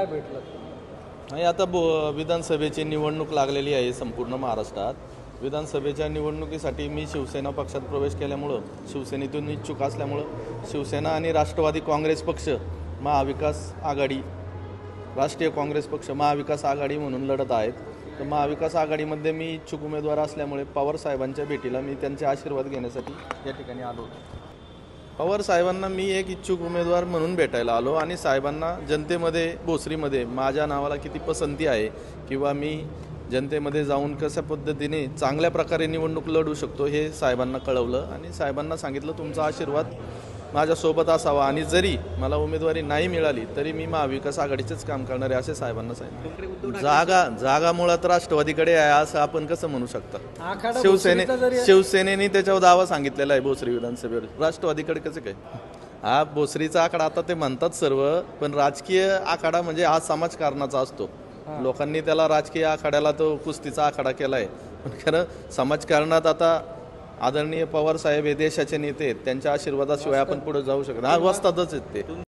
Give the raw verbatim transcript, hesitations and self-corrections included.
भेटलं नाही, आता बो विधानसभेची निवडणूक लागलेली आहे संपूर्ण महाराष्ट्रात. विधानसभेच्या निवडणुकीसाठी मी शिवसेना पक्षात प्रवेश केल्यामुळं, शिवसेनेतून इच्छुक असल्यामुळं शिवसेना आणि राष्ट्रवादी काँग्रेस पक्ष, महाविकास आघाडी, राष्ट्रीय काँग्रेस पक्ष महाविकास आघाडी म्हणून लढत आहेत. तर महाविकास आघाडीमध्ये मी इच्छुक उमेदवार असल्यामुळे पवार साहेबांच्या भेटीला मी त्यांचे आशीर्वाद घेण्यासाठी या ठिकाणी आलो होतो. पवार साहेबांना मी एक इच्छुक उमेदवार म्हणून भेटायला आलो आणि साहेबांना जनतेमध्ये, भोसरीमध्ये माझ्या नावाला किती पसंती आहे किंवा मी जनतेमध्ये जाऊन कशा पद्धतीने चांगल्या प्रकारे निवडणूक लढू शकतो हे साहेबांना कळवलं आणि साहेबांना सांगितलं तुमचा आशीर्वाद माझ्यासोबत असावा आणि जरी मला उमेदवारी नाही मिळाली तरी मी महाविकास आघाडीचेच काम करणार आहे असे साहेबांना सांगितलं. जागा जागा मुळात राष्ट्रवादीकडे आहे असं आपण कसं म्हणू शकता? शिवसेने शिवसेनेने त्याच्यावर दावा सांगितलेला आहे भोसरी विधानसभेवर, राष्ट्रवादीकडे कसं काय? हा भोसरीचा आखाडा आता ते म्हणतात सर्व, पण राजकीय आखाडा म्हणजे हा समाजकारणाचा असतो. लोकांनी त्याला राजकीय आखाड्याला तो कुस्तीचा आखाडा केला आहे, पण खरं समाजकारणात आता आदरणीय पवार साहेब हे देशाचे नेते आहेत, त्यांच्या आशीर्वादाशिवाय आपण पुढे जाऊ शकतो. हा वस्तादच आहेत ते.